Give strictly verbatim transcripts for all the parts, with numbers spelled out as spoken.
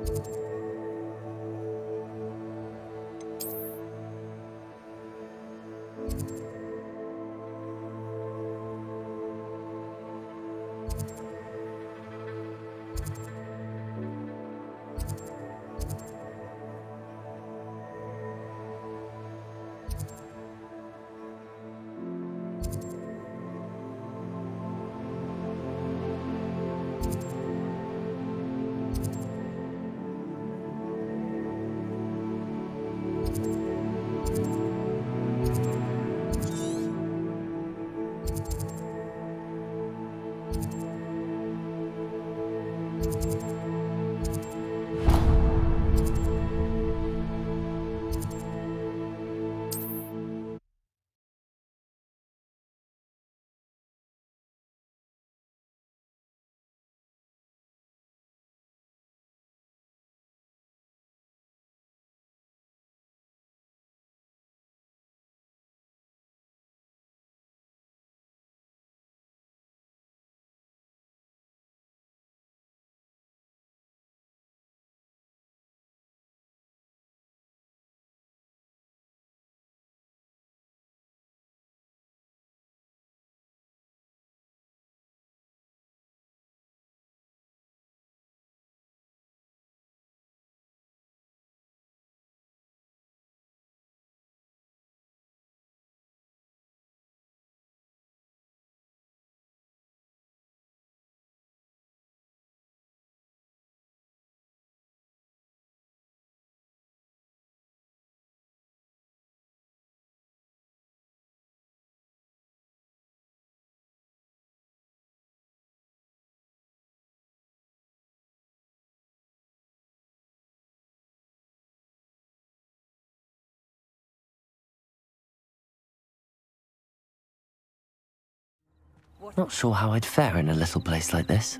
Not sure how I'd fare in a little place like this.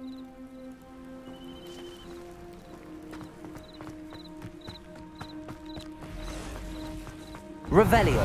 Revelio.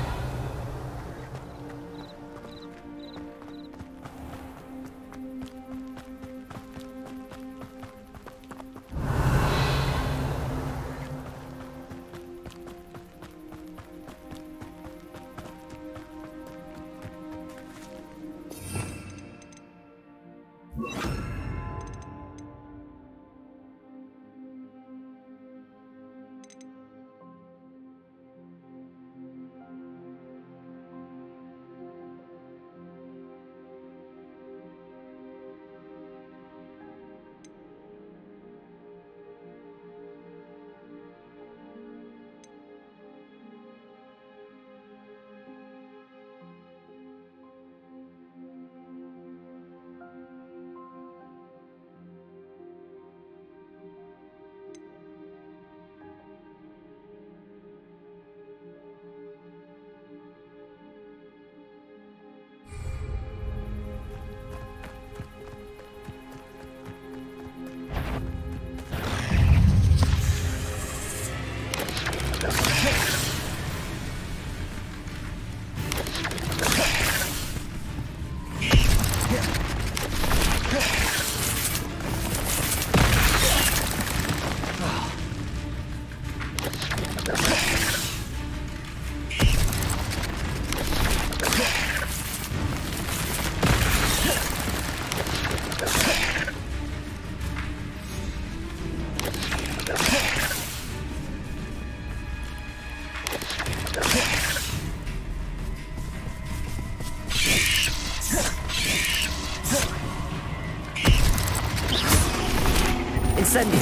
Incendio.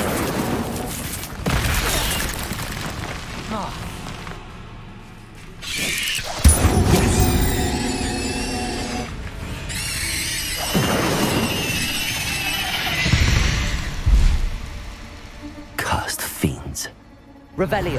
Ah. Cursed fiends. Revelio.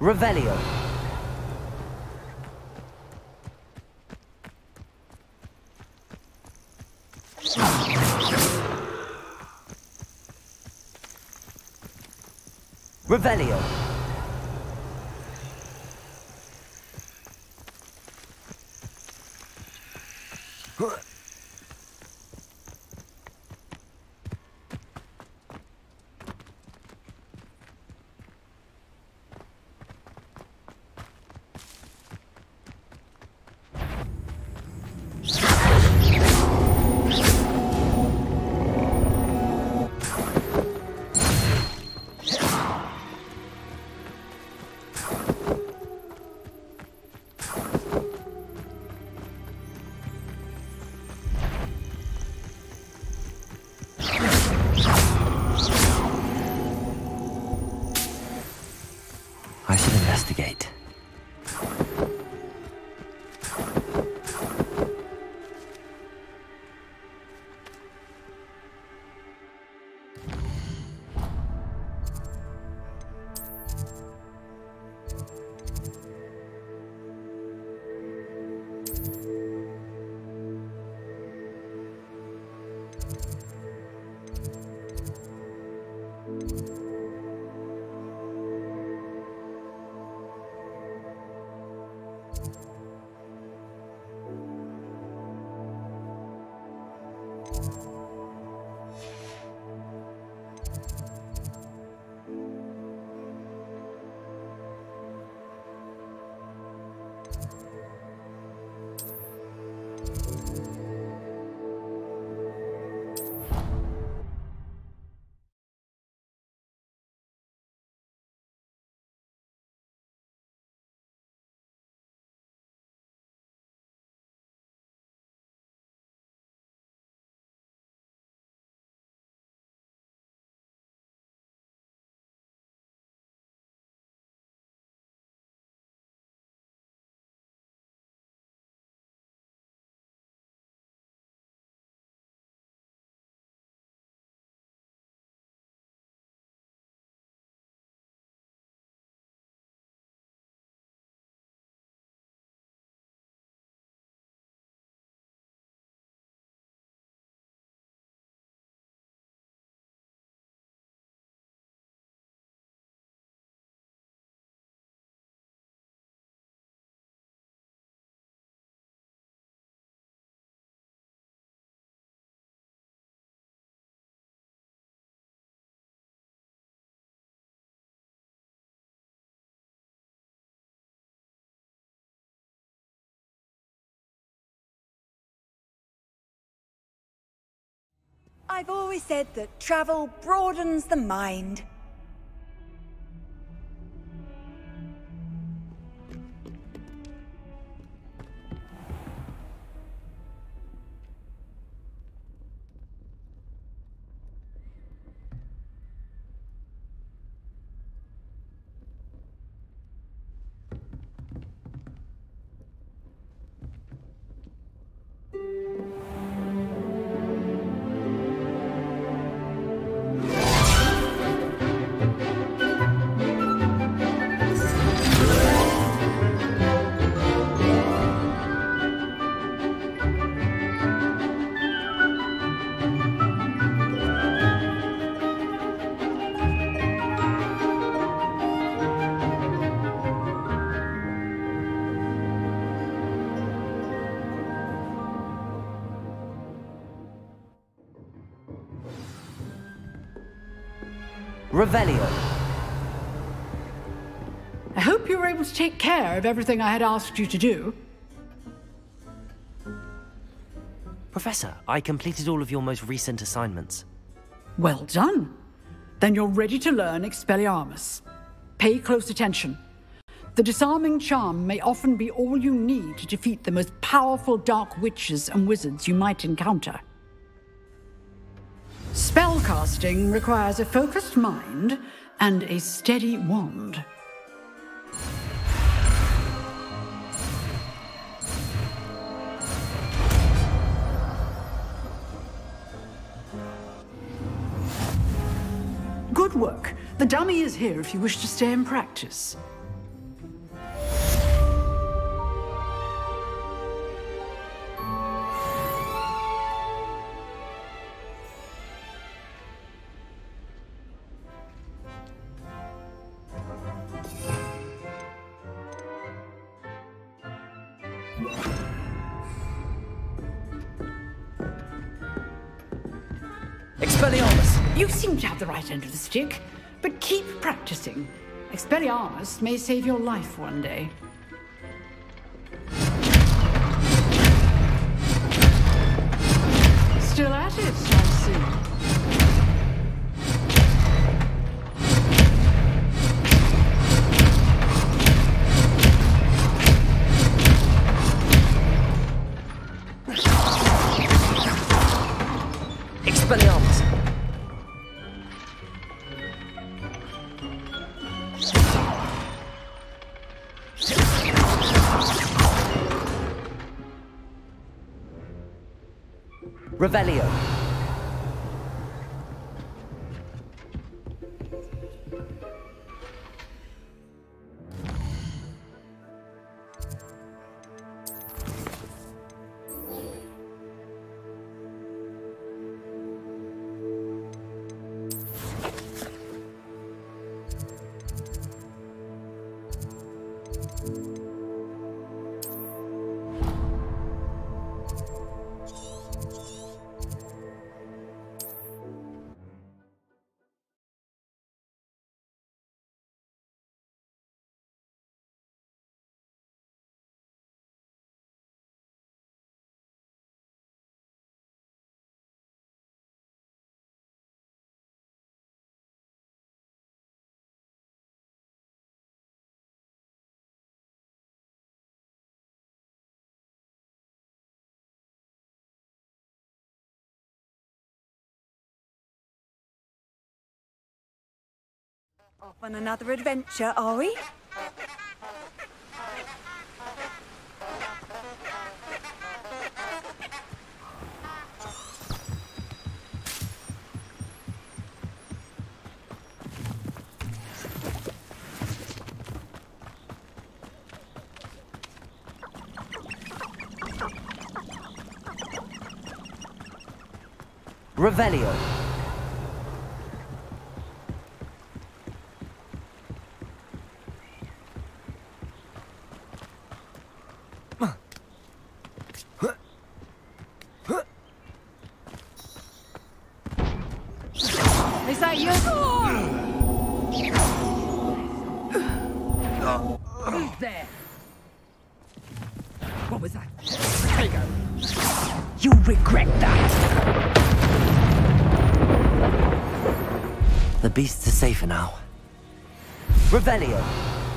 Revelio. Revelio. I should investigate. I've always said that travel broadens the mind. Revelio. I hope you were able to take care of everything I had asked you to do. Professor, I completed all of your most recent assignments. Well done. Then you're ready to learn Expelliarmus. Pay close attention. The disarming charm may often be all you need to defeat the most powerful dark witches and wizards you might encounter. Spellcasting requires a focused mind and a steady wand. Good work. The dummy is here if you wish to stay and practice. Expelliarmus! You seem to have the right end of the stick, but keep practicing. Expelliarmus may save your life one day. Still at it, I see. Expelliarmus! Revelio. Off on another adventure, are we? Revelio. Is that you? Who's there? What was that? There you go. You'll regret that. The beasts are safer now. Revelio.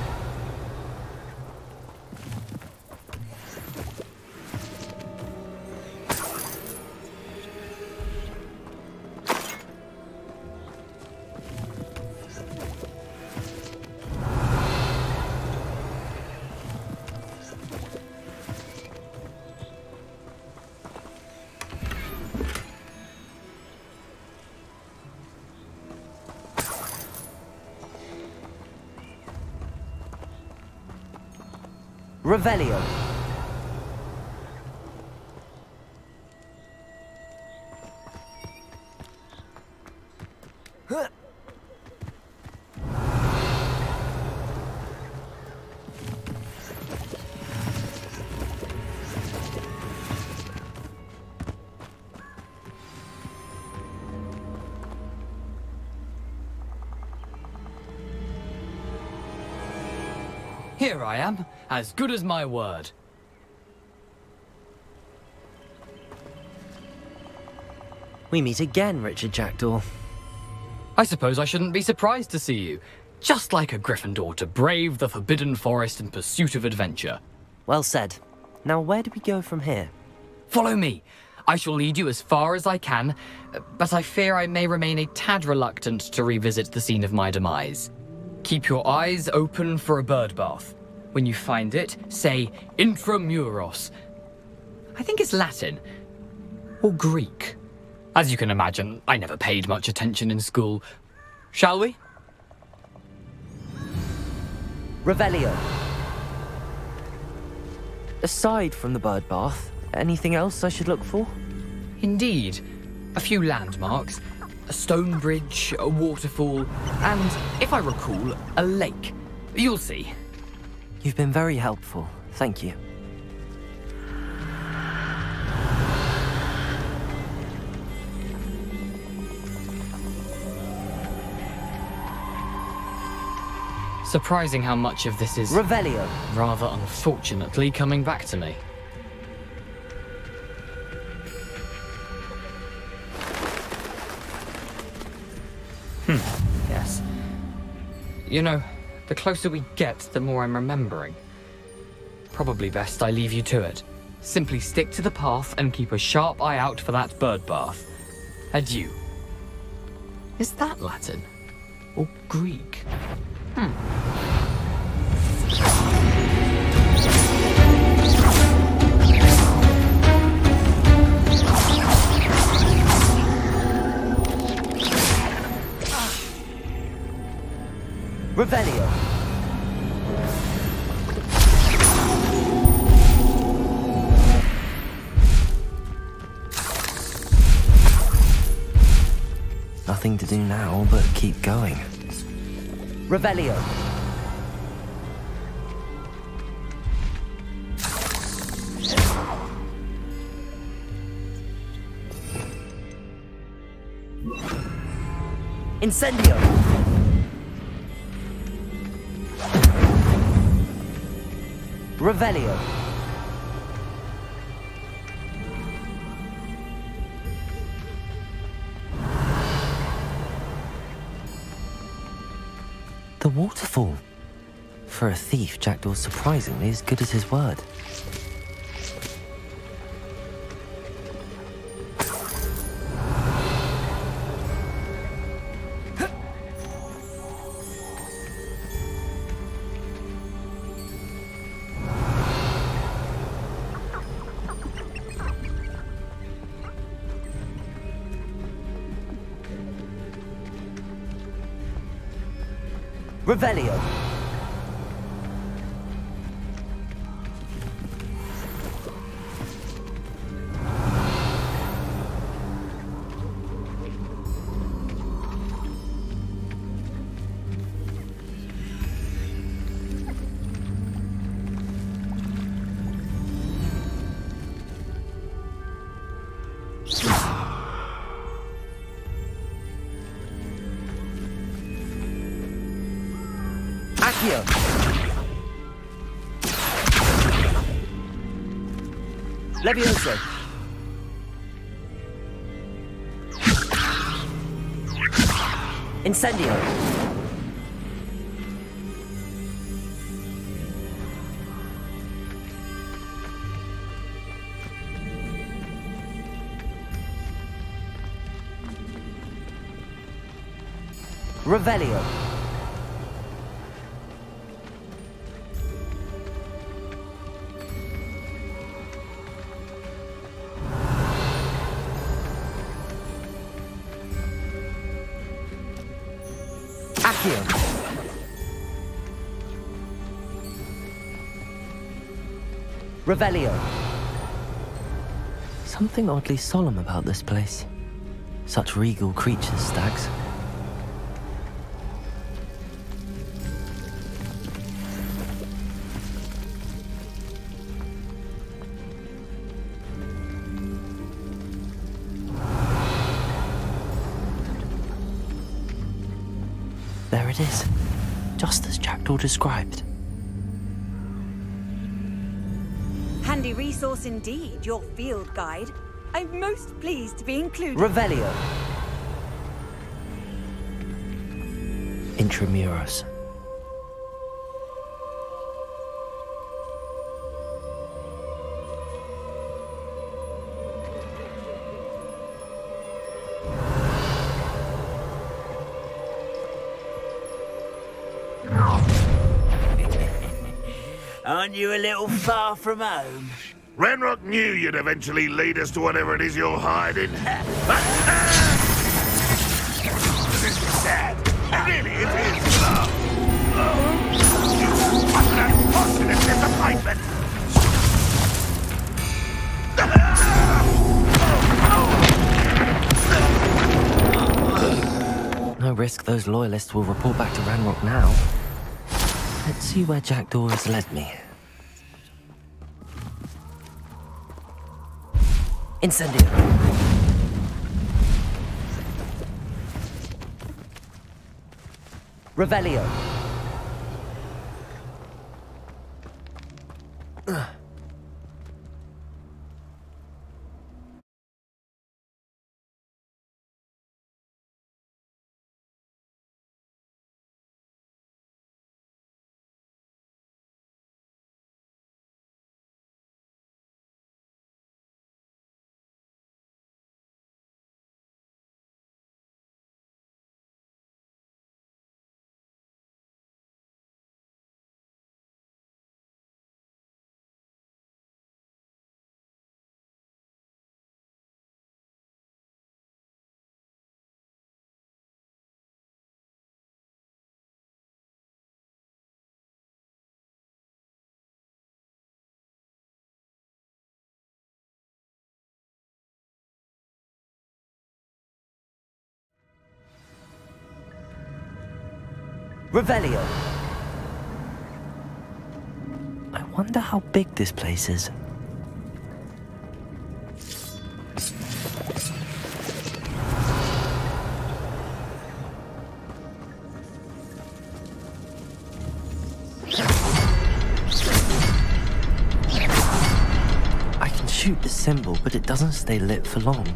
Revelio. Here I am, as good as my word. We meet again, Richard Jackdaw. I suppose I shouldn't be surprised to see you. Just like a Gryffindor to brave the Forbidden Forest in pursuit of adventure. Well said. Now where do we go from here? Follow me. I shall lead you as far as I can, but I fear I may remain a tad reluctant to revisit the scene of my demise. Keep your eyes open for a bird bath. When you find it, say Intramuros. I think it's Latin. Or Greek. As you can imagine, I never paid much attention in school. Shall we? Revelio. Aside from the bird bath, anything else I should look for? Indeed. A few landmarks. A stone bridge, a waterfall, and, if I recall, a lake. You'll see. You've been very helpful. Thank you. Surprising how much of this is, Revelio. rather unfortunately, coming back to me. Hmm, yes. You know, the closer we get, the more I'm remembering. Probably best I leave you to it. Simply stick to the path and keep a sharp eye out for that bird bath. Adieu. Is that Latin? Or Greek? Hmm. Revelio. Nothing to do now but keep going. Revelio. Incendio. Revelio. The waterfall. For a thief, Jackdaw's surprisingly as good as his word. Revelio. Accio. Levioso. Incendio. Revelio. Accio. Revelio. Something oddly solemn about this place. Such regal creatures, stags. There it is, just as Jackdaw described. Handy resource indeed, your field guide. I'm most pleased to be included. Revelio. Intramuros. Aren't you a little far from home? Ranrock knew you'd eventually lead us to whatever it is you're hiding. This is sad. Really, it is. What an unfortunate disappointment! No risk those loyalists will report back to Ranrock now. Let's see where Jackdaw has led me. Incendio. Revelio. Revelio. I wonder how big this place is. I can shoot the symbol, but it doesn't stay lit for long.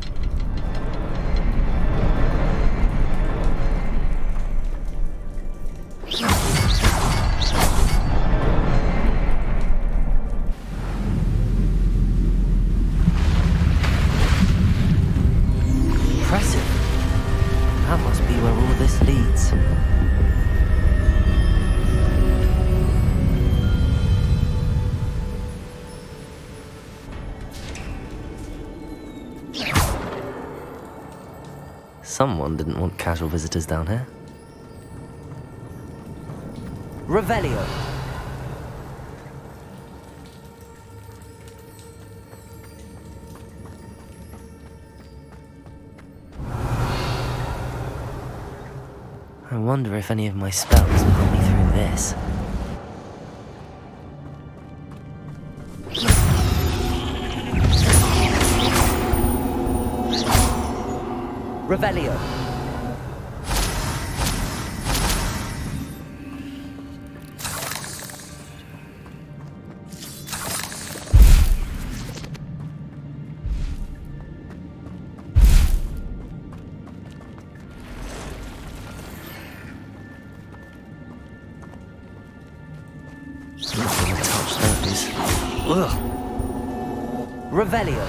Someone didn't want casual visitors down here. Revelio. I wonder if any of my spells will put me through this. Revelio. I'm not gonna touch those. Ugh. Revelio.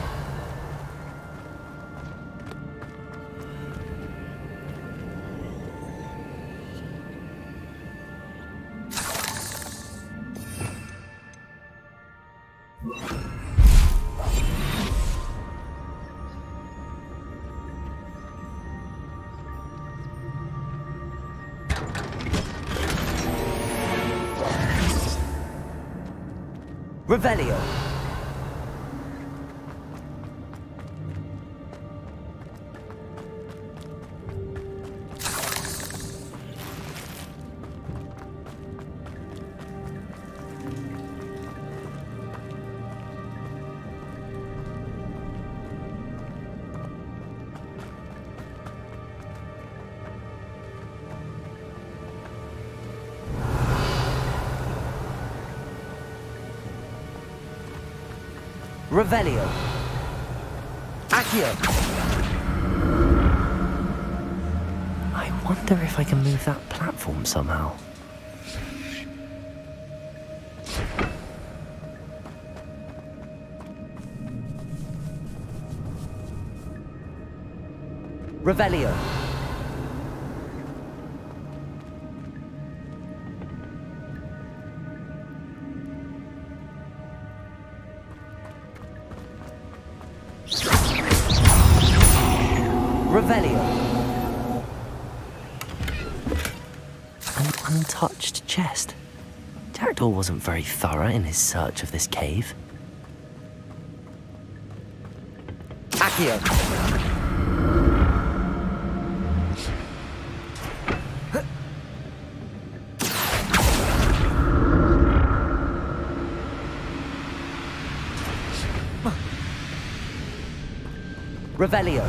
Revelio. Revelio. Accio. I wonder if I can move that platform somehow. Revelio. Revelio. An untouched chest. Jackdaw wasn't very thorough in his search of this cave. Accio. Revelio.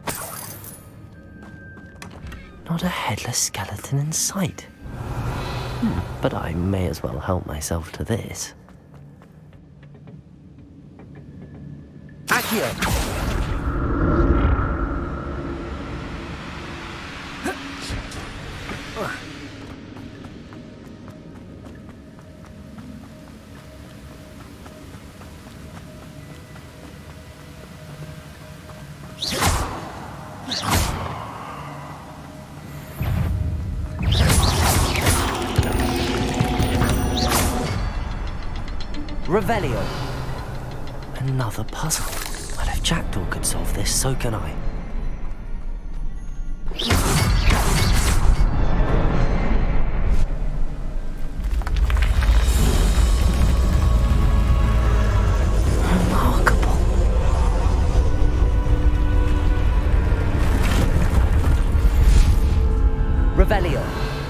Not a headless skeleton in sight. Hmm, but I may as well help myself to this. Accio! Revelio. Another puzzle. Well, if Jackdaw could solve this, so can I. Remarkable. Revelio.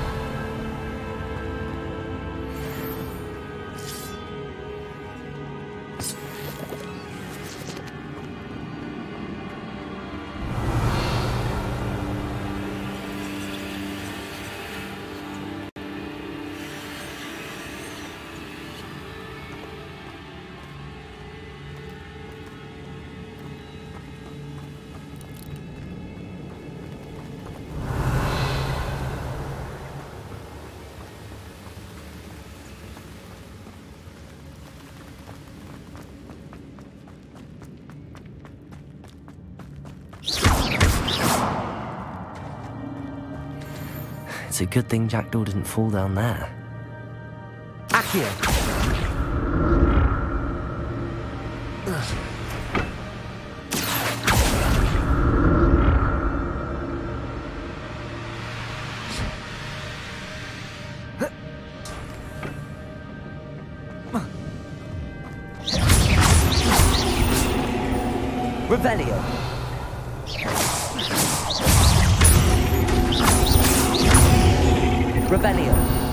It's a good thing Jackdaw didn't fall down there. Accio! Revelio! Revelio.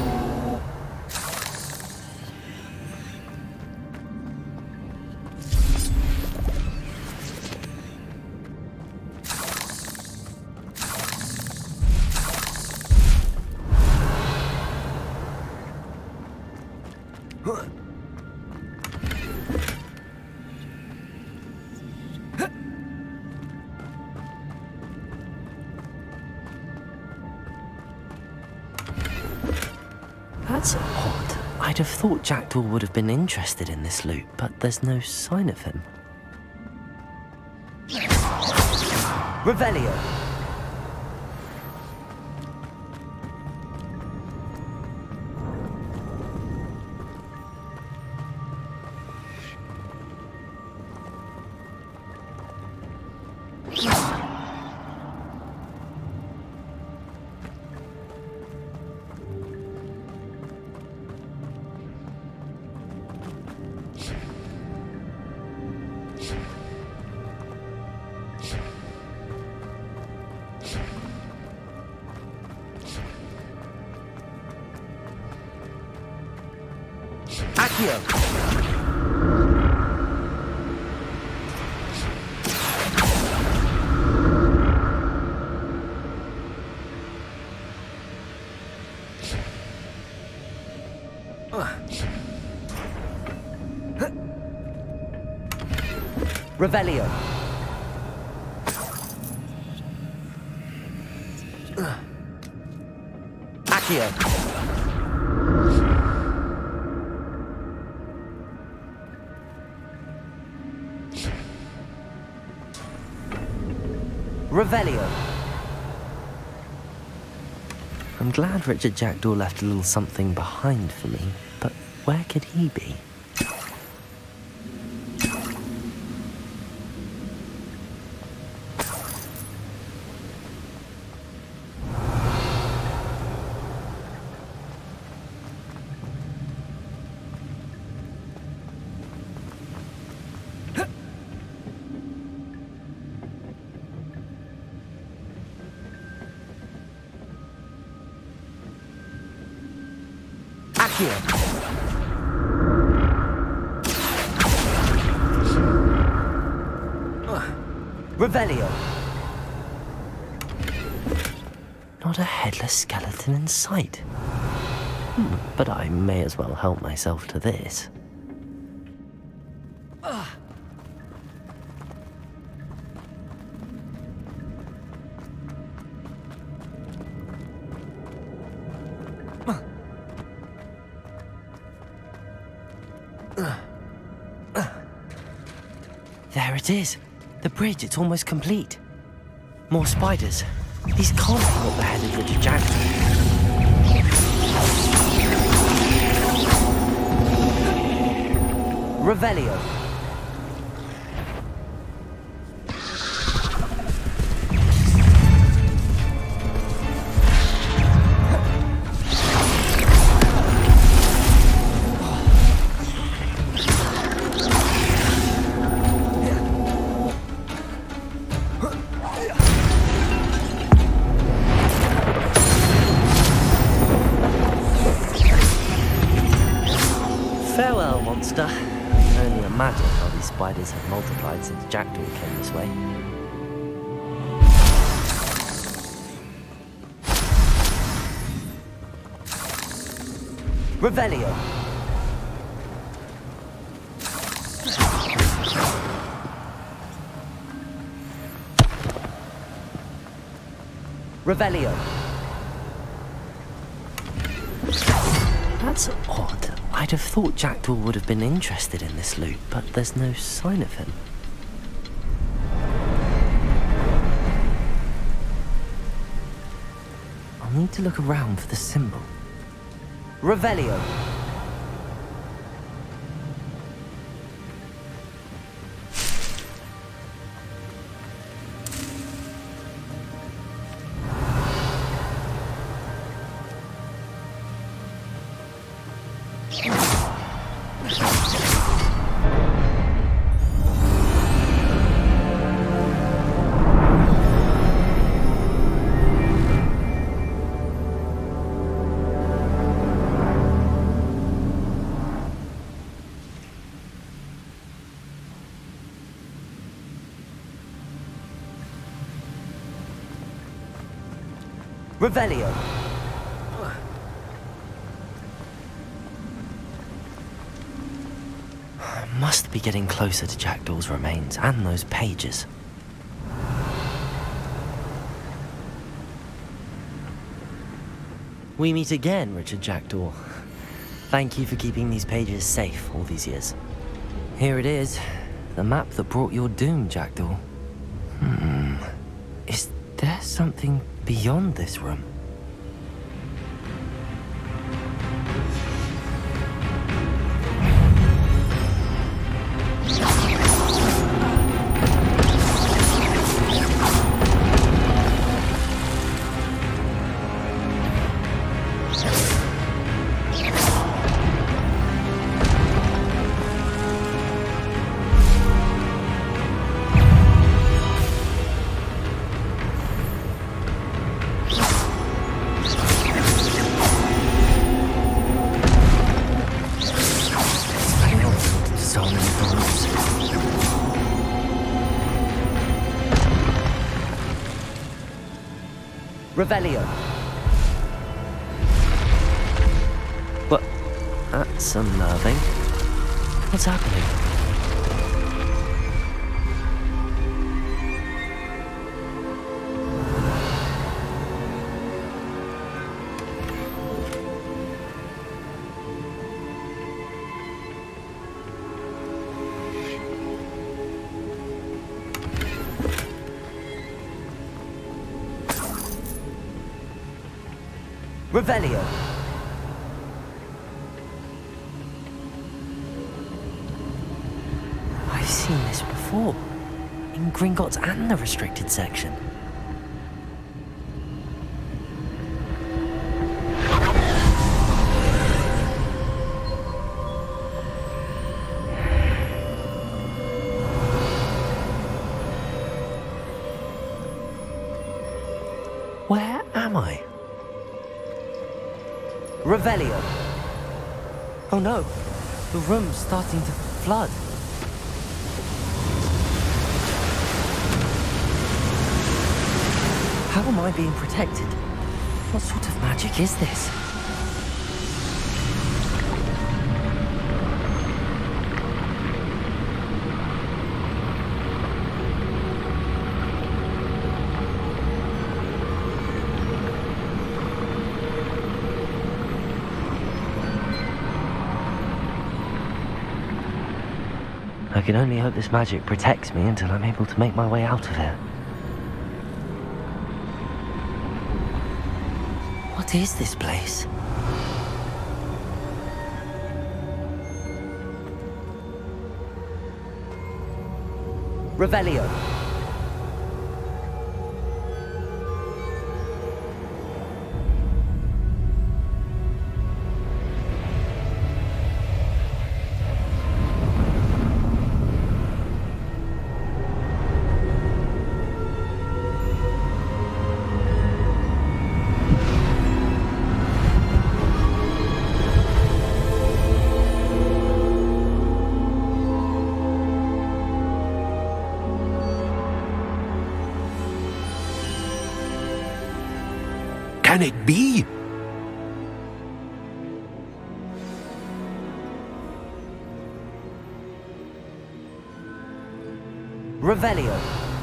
That's odd. I'd have thought Jackdaw would have been interested in this loot, but there's no sign of him. Revelio. Accio! Revelio. Accio. Revelio. I'm glad Richard Jackdaw left a little something behind for me, but where could he be? Accio. Revelio. Not a headless skeleton in sight. Hmm, but I may as well help myself to this. There it is. The bridge, it's almost complete. More spiders. These can't be what the head of Richard Jackdaw. Revelio. Farewell, monster. I can only imagine how these spiders have multiplied since Jackdaw came this way. Revelio. Revelio. That's odd. I'd have thought Jackdaw would have been interested in this loot, but there's no sign of him. I'll need to look around for the symbol. Revelio. Revelio. I must be getting closer to Jackdaw's remains and those pages. We meet again, Richard Jackdaw. Thank you for keeping these pages safe all these years. Here it is, the map that brought your doom, Jackdaw. Hmm. Is there something beyond this room? Revelio. What? That's unnerving. What's happening? Revelio. I've seen this before, in Gringotts and the restricted section. Where am I? Revelio. Oh no, the room's starting to flood. How am I being protected? What sort of magic is this? I can only hope this magic protects me until I'm able to make my way out of here. What is this place? Revelio. Can it be? Revelio.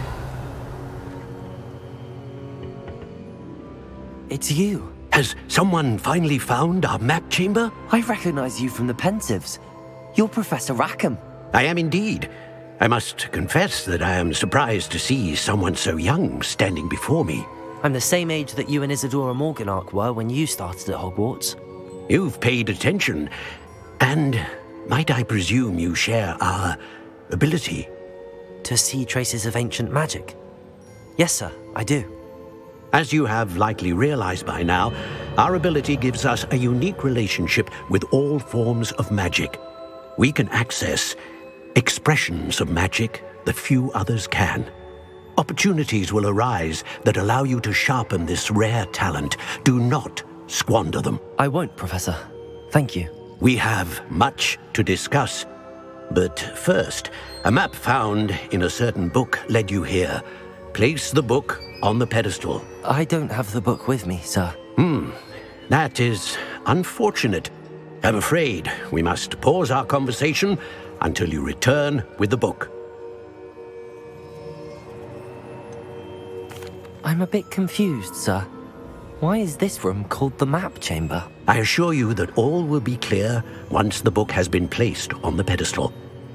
It's you. Has someone finally found our map chamber? I recognize you from the Pensives. You're Professor Rackham. I am indeed. I must confess that I am surprised to see someone so young standing before me. I'm the same age that you and Isadora Morganach were when you started at Hogwarts. You've paid attention, and might I presume you share our ability? To see traces of ancient magic? Yes, sir, I do. As you have likely realized by now, our ability gives us a unique relationship with all forms of magic. We can access expressions of magic that few others can. Opportunities will arise that allow you to sharpen this rare talent. Do not squander them. I won't, Professor. Thank you. We have much to discuss. But first, a map found in a certain book led you here. Place the book on the pedestal. I don't have the book with me, sir. Hmm. That is unfortunate. I'm afraid we must pause our conversation until you return with the book. I'm a bit confused, sir. Why is this room called the map chamber? I assure you that all will be clear once the book has been placed on the pedestal.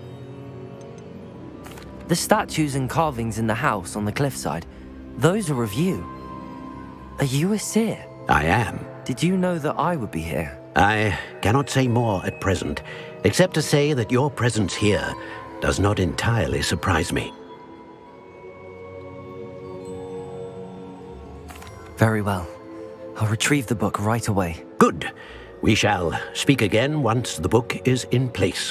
The statues and carvings in the house on the cliffside, those are of you. Are you a seer? I am. Did you know that I would be here? I cannot say more at present, except to say that your presence here does not entirely surprise me. Very well. I'll retrieve the book right away. Good. We shall speak again once the book is in place.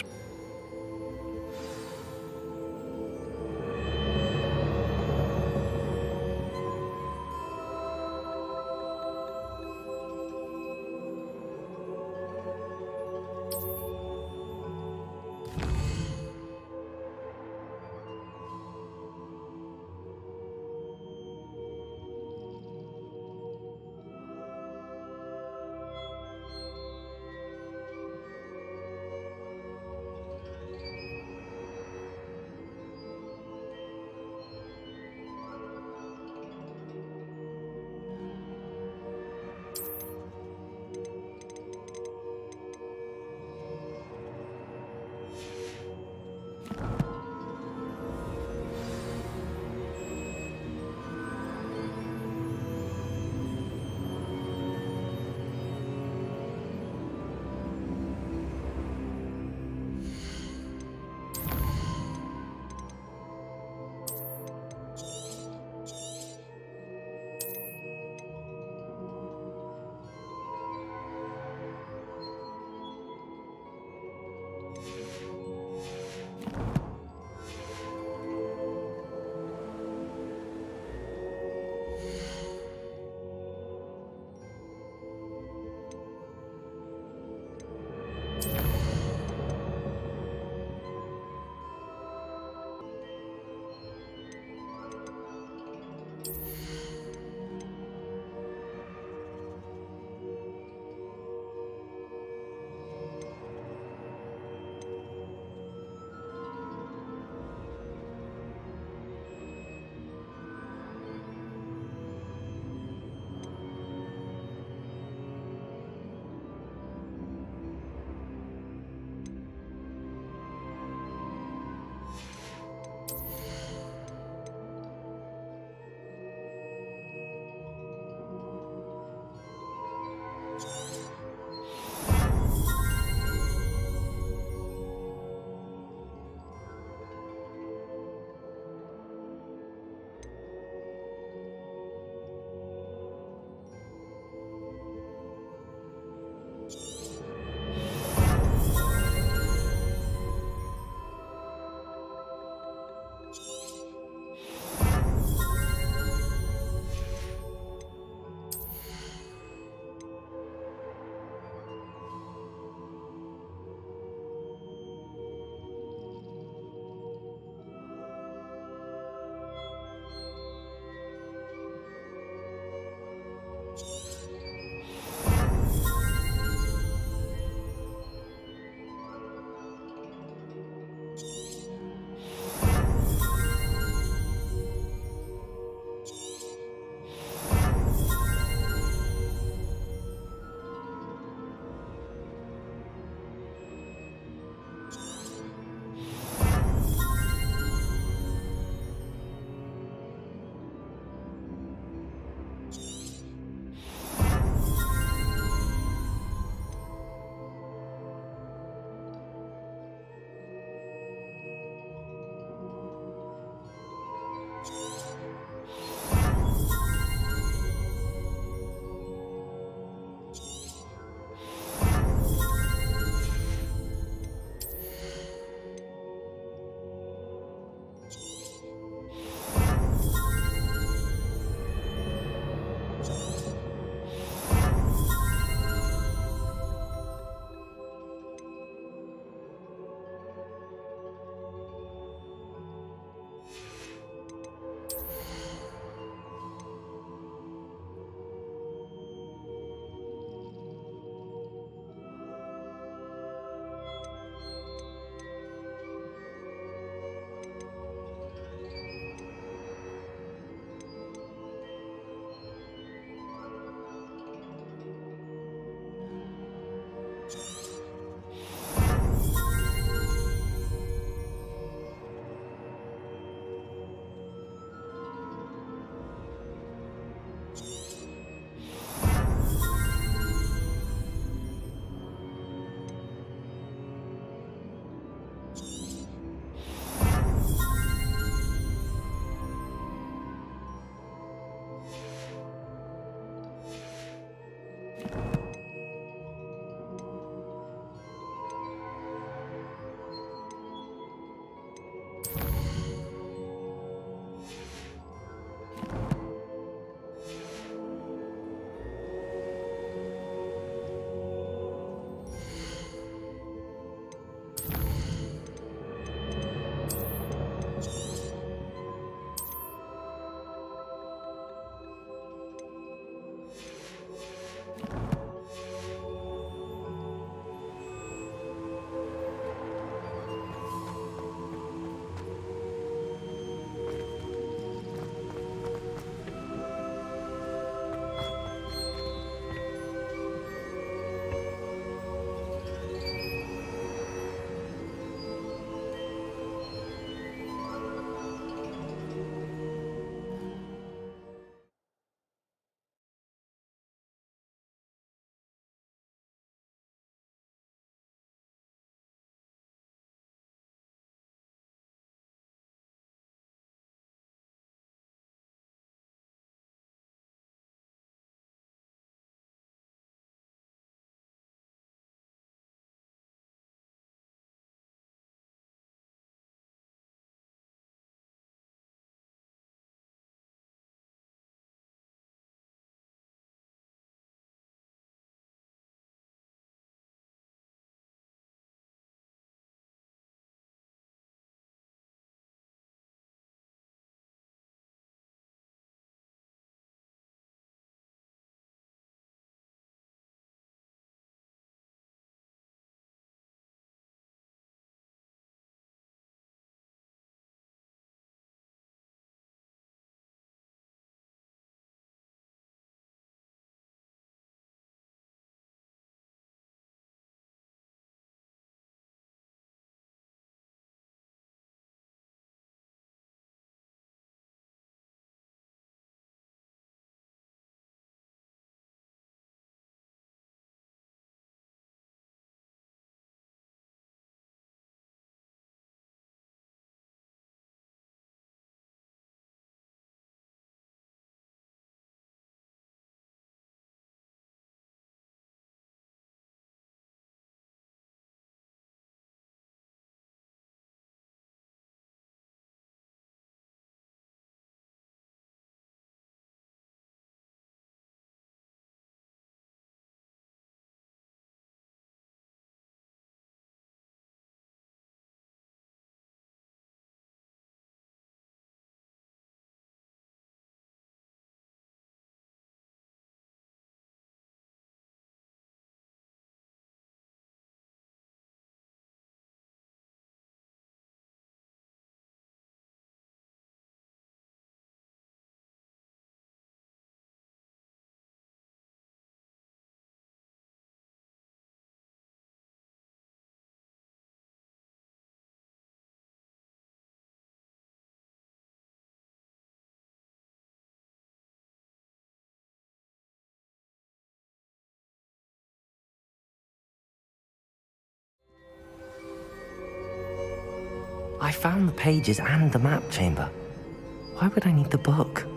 I found the pages and the map chamber. Why would I need the book?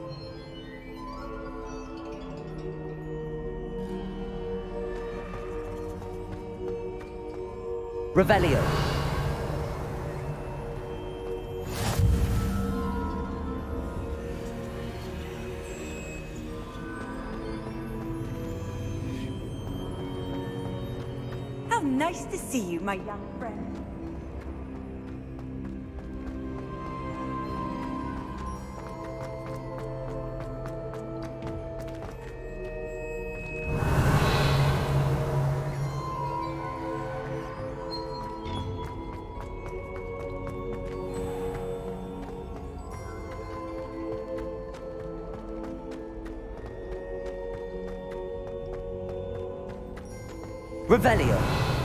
Revelio. How nice to see you, my young friend. Revelio.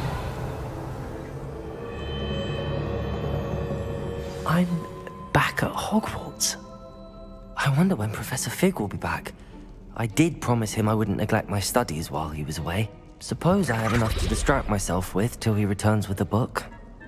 I'm back at Hogwarts. I wonder when Professor Fig will be back. I did promise him I wouldn't neglect my studies while he was away. Suppose I have enough to distract myself with till he returns with the book.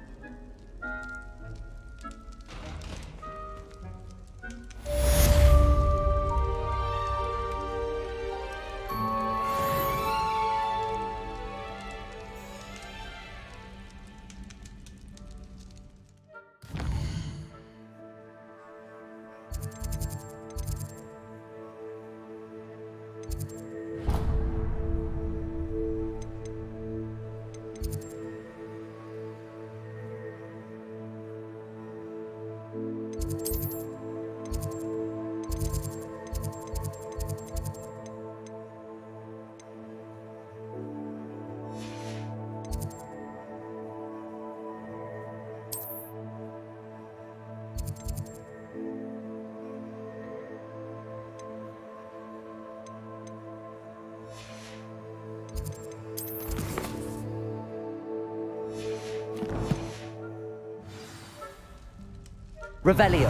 Revelio.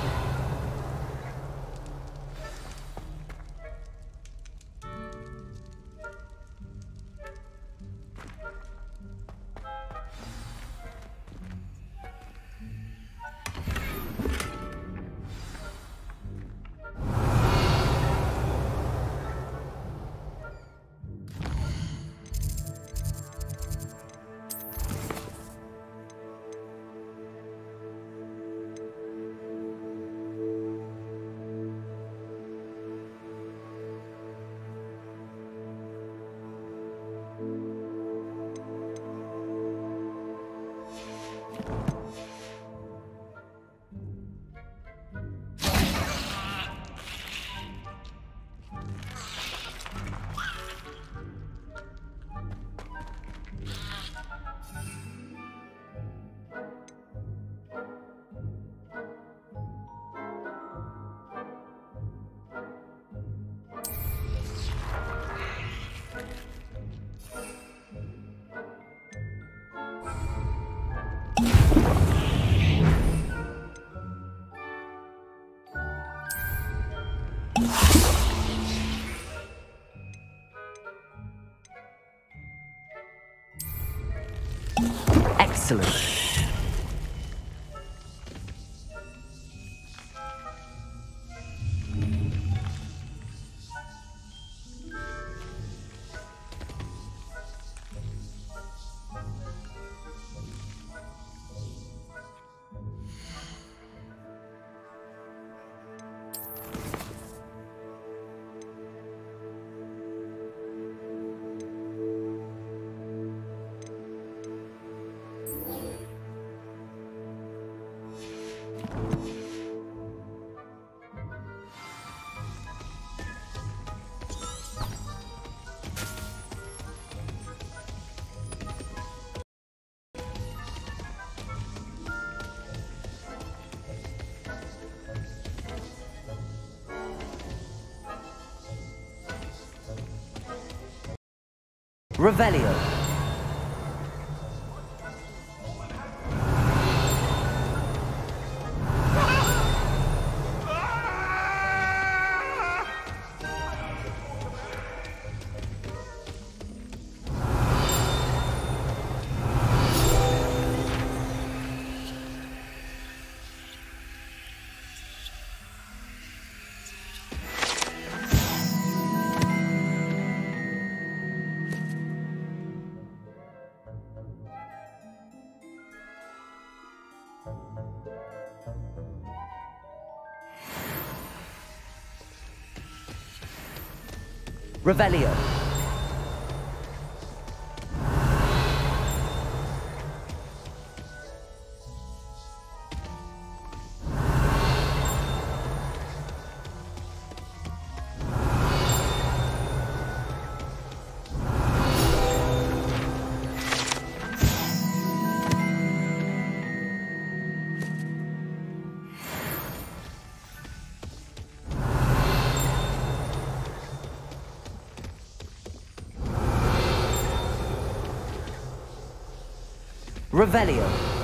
Excellent. Revelio. Revelio. Revelio.